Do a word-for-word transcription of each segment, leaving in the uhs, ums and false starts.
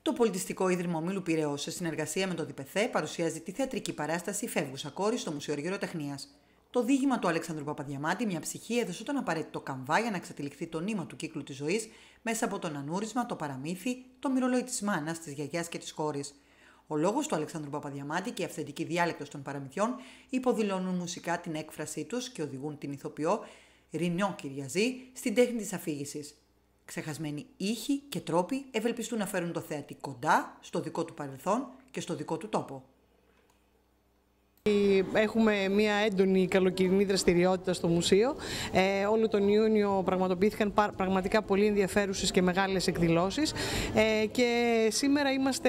Το Πολιτιστικό Ίδρυμα Ομίλου Πειραιώς, σε συνεργασία με το ΔΙΠΕΘΕ, παρουσιάζει τη θεατρική παράσταση «Φεύγουσα κόρη» στο Μουσείο Αργυροτεχνίας. Το διήγημα του Αλέξανδρου Παπαδιαμάντη, μια ψυχή, έδωσε τον απαραίτητο καμβά για να εξατυλιχθεί το νήμα του κύκλου της ζωής μέσα από το ανούρισμα, το παραμύθι, το μυρολόι της μάνας, της γιαγιάς και της κόρης. Ο λόγος του Αλεξάνδρου Παπαδιαμάντη και η αυθεντική διάλεκτος των παραμυθιών υποδηλώνουν μουσικά την έκφρασή τους και οδηγούν την ηθοποιό Ρινιό Κυριαζή στην τέχνη της αφήγησης. Ξεχασμένοι ήχοι και τρόποι ευελπιστούν να φέρουν το θεατή κοντά στο δικό του παρελθόν και στο δικό του τόπο. Έχουμε μια έντονη καλοκαιρινή δραστηριότητα στο μουσείο. Ε, όλο τον Ιούνιο πραγματοποιήθηκαν πραγματικά πολύ ενδιαφέρουσες και μεγάλες εκδηλώσεις ε, και σήμερα είμαστε,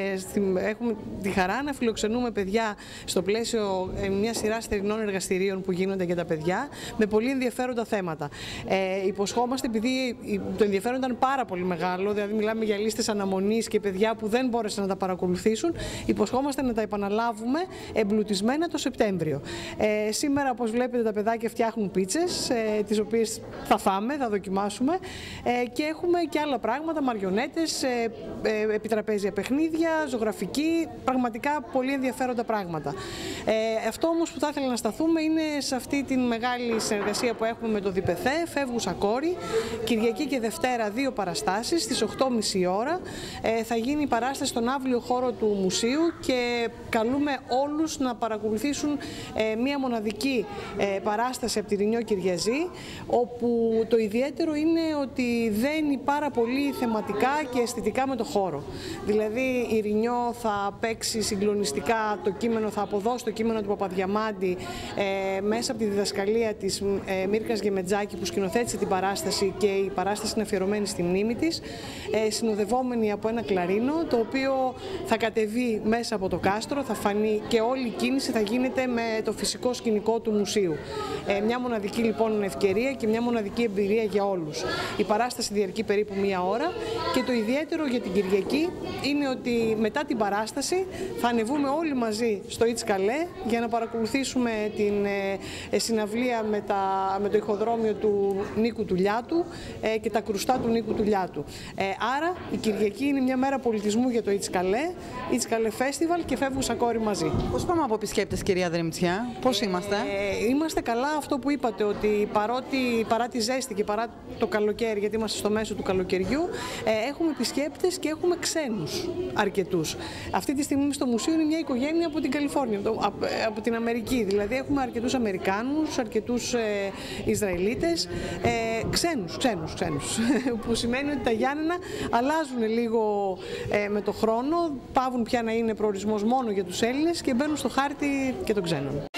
έχουμε τη χαρά να φιλοξενούμε παιδιά στο πλαίσιο ε, μια σειρά θερινών εργαστηρίων που γίνονται για τα παιδιά με πολύ ενδιαφέροντα θέματα. Ε, υποσχόμαστε, επειδή το ενδιαφέρον ήταν πάρα πολύ μεγάλο, δηλαδή μιλάμε για λίστες αναμονής και παιδιά που δεν μπόρεσαν να τα παρακολουθήσουν, υποσχόμαστε να τα επαναλάβουμε εμπλουτισμένα το Σεπτέμβριο. Ε, σήμερα, όπως βλέπετε, τα παιδάκια φτιάχνουν πίτσες, ε, τις οποίες θα φάμε, θα δοκιμάσουμε ε, και έχουμε και άλλα πράγματα, μαριονέτες, ε, ε, επιτραπέζια παιχνίδια, ζωγραφική, πραγματικά πολύ ενδιαφέροντα πράγματα. Ε, αυτό όμως που θα ήθελα να σταθούμε είναι σε αυτή τη μεγάλη συνεργασία που έχουμε με το ΔΙΠΕΘΕ, «Φεύγουσα κόρη», Κυριακή και Δευτέρα δύο παραστάσεις, στις οκτώ και μισή ώρα ε, θα γίνει η παράσταση στον αύλιο χώρο του μουσείου και καλούμε όλους να παρακολουθήσουν παρακολουθήσουν ε, μία μοναδική ε, παράσταση από τη Ρινιό Κυριαζή, όπου το ιδιαίτερο είναι ότι δένει πάρα πολύ θεματικά και αισθητικά με το χώρο. Δηλαδή η Ρινιό θα παίξει συγκλονιστικά το κείμενο, θα αποδώσει το κείμενο του Παπαδιαμάντη ε, μέσα από τη διδασκαλία της ε, Μύρκας Γεμετζάκη, που σκηνοθέτησε την παράσταση, και η παράσταση είναι αφιερωμένη στη μνήμη της, ε, συνοδευόμενη από ένα κλαρίνο, το οποίο θα κατεβεί μέσα από το κάστρο, θα φανεί, και όλη η κίνηση θα γίνεται με το φυσικό σκηνικό του μουσείου. Ε, μια μοναδική λοιπόν ευκαιρία και μια μοναδική εμπειρία για όλους. Η παράσταση διαρκεί περίπου μία ώρα και το ιδιαίτερο για την Κυριακή είναι ότι μετά την παράσταση θα ανεβούμε όλοι μαζί στο Ιτς Καλέ για να παρακολουθήσουμε την ε, συναυλία με, τα, με το ηχοδρόμιο του Νίκου Τουλιάτου ε, και τα κρουστά του Νίκου Τουλιάτου. Ε, άρα η Κυριακή είναι μια μέρα πολιτισμού για το Ιτς Καλέ, Ιτς Καλέ Φέστιβαλ και «Φεύγουσα κόρη» μαζί. Πώς πάμε από επισκέπτες, κυρία Δρεμτσιά, πώς είμαστε? Ε, είμαστε καλά, αυτό που είπατε, ότι παρότι, παρά τη ζέστη και παρά το καλοκαίρι, γιατί είμαστε στο μέσο του καλοκαιριού, ε, έχουμε επισκέπτες και έχουμε ξένους αρκετούς. Αυτή τη στιγμή στο μουσείο είναι μια οικογένεια από την Καλιφόρνια, από, από την Αμερική. Δηλαδή έχουμε αρκετούς Αμερικάνους, αρκετούς ε, Ισραηλίτες, ε, ξένους, ξένους, ξένους, που σημαίνει ότι τα Γιάννενα αλλάζουν λίγο ε, με το χρόνο, πάβουν πια να είναι προορισμός μόνο για τους Έλληνες και μπαίνουν στο χάρτη και των ξένων.